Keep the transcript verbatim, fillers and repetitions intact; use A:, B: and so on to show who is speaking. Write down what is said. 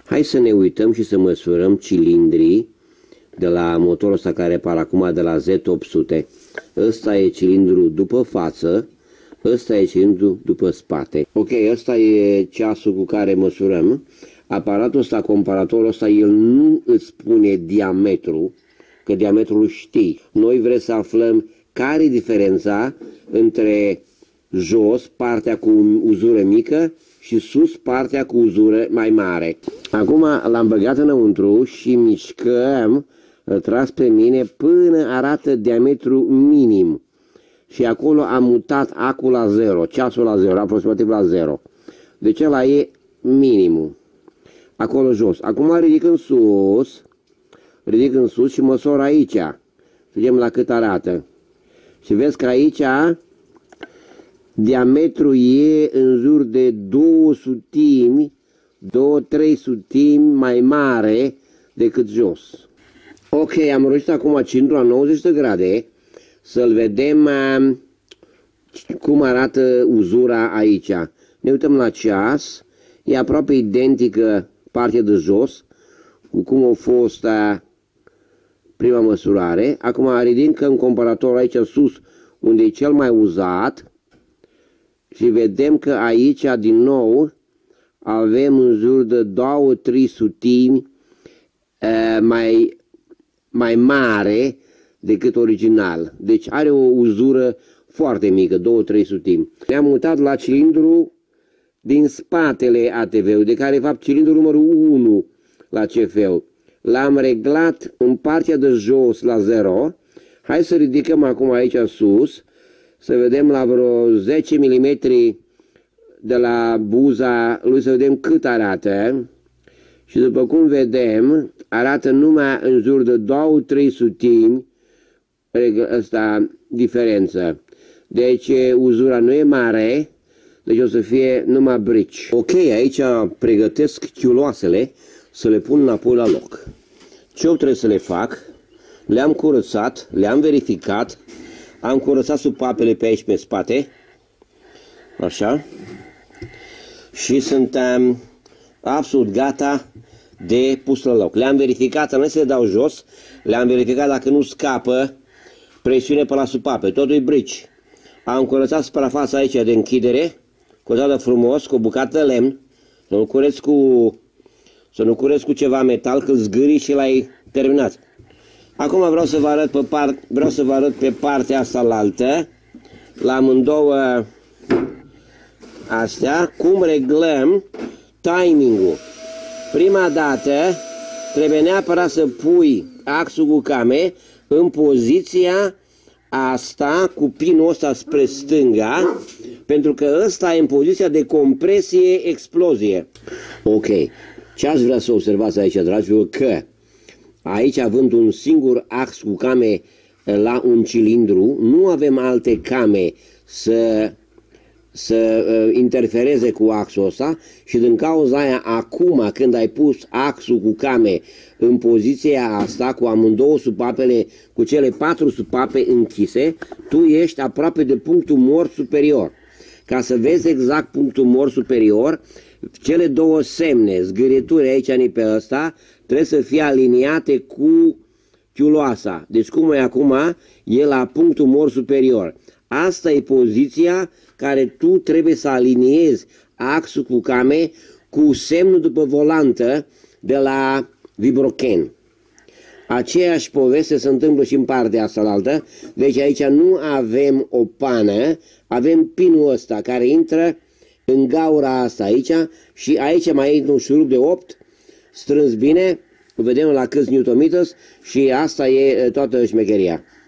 A: Hai să ne uităm și să măsurăm cilindrii de la motorul ăsta care repar acum de la Z opt sute. Ăsta e cilindru după față, ăsta e cilindru după spate. Ok, ăsta e ceasul cu care măsurăm. Aparatul ăsta, comparatorul ăsta, el nu îți spune diametru, că diametrul știi. Noi vrem să aflăm care e diferența între jos, partea cu uzură mică, și sus, partea cu uzură mai mare. Acum l-am băgat înăuntru și mișcăm, îl tras pe mine până arată diametru minim. Și acolo am mutat acul la zero, ceasul la zero, aproximativ la zero. Deci ăla e minimul. Acolo jos. Acum ridic în sus, ridic în sus și măsor aici. Vedem la cât arată. Și vezi că aici diametrul e în jur de două sutimi, două trei sutimi mai mare decât jos. Ok, am roșit acum cilindrul la nouăzeci de grade, să-l vedem uh, cum arată uzura aici. Ne uităm la ceas, e aproape identică partea de jos cu cum a fost uh, prima măsurare. Acum ridicăm comparatorul aici sus, unde e cel mai uzat, și vedem că aici din nou avem în jur de două trei sutimi uh, mai, mai mare decât original. Deci are o uzură foarte mică, două trei sutimi. Ne-am mutat la cilindru din spatele A T V-ului, de care e fapt cilindru numărul unu la C F-ul. L-am reglat în partea de jos la zero. Hai să ridicăm acum aici sus, să vedem la vreo zece milimetri de la buza lui, să vedem cât arată. Și după cum vedem, arată numai în jur de două trei sutimi ăsta diferență. Deci uzura nu e mare, deci o să fie numai brici. Ok, aici pregătesc chiuloasele să le pun înapoi la loc. Ce eu trebuie să le fac? Le-am curățat, le-am verificat, am curățat supapele pe aici pe spate, așa, și sunt um, absolut gata de pus la loc. Le-am verificat, înainte să le dau jos, le-am verificat dacă nu scapă presiune pe la supape, totul e brici. Am curățat suprafața aici de închidere, curățată frumos, cu o bucată de lemn, să nu cureț cu, să nu cureț cu ceva metal, că zgârii și l-ai terminat. Acum vreau să vă arăt pe, part, vreau să vă arăt pe partea asta la altă, la amândouă astea, cum reglăm timingul. Prima dată trebuie neapărat să pui axul cu came în poziția asta, cu pinul ăsta spre stânga, pentru că ăsta e în poziția de compresie-explozie. Ok, ce aș vrea să observați aici, dragilor, că aici, având un singur ax cu came la un cilindru, nu avem alte came să, să uh, interfereze cu axul ăsta, și din cauza aia, acum când ai pus axul cu came în poziția asta, cu amândouă supapele, cu cele patru supape închise, tu ești aproape de punctul mort superior. Ca să vezi exact punctul mort superior, cele două semne, zgârieturi aici pe ăsta, trebuie să fie aliniate cu chiuloasa. Deci cum e acum, e la punctul mort superior. Asta e poziția care tu trebuie să aliniezi axul cu came cu semnul după volantă de la Vibroken. Aceeași poveste se întâmplă și în partea asta la altă. Deci aici nu avem o pană, avem pinul ăsta care intră în gaura asta aici, și aici mai e un șurub de opt strâns bine, vedem la câți newton meters, și asta e toată șmecheria.